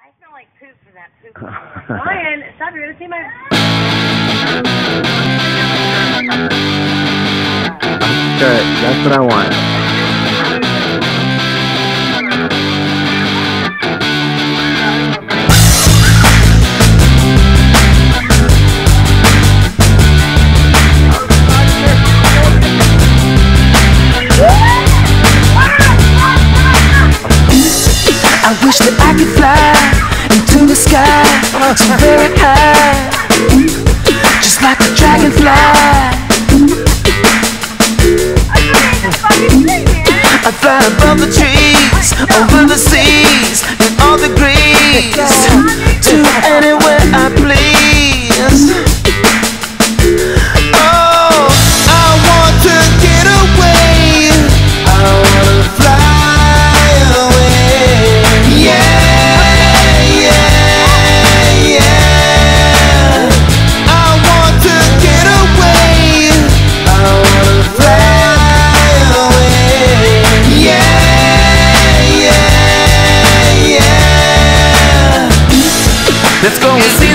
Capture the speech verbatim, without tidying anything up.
I smell like poop from that poop. Ryan, stop, you're gonna see my... Good, that's what I want. I wish that I could fly into the sky so very high, just like a dragonfly. I fly above the trees, over the seas, in all degrees, to anywhere I please. Oh, I want to get away. I wanna fly. Let's go and see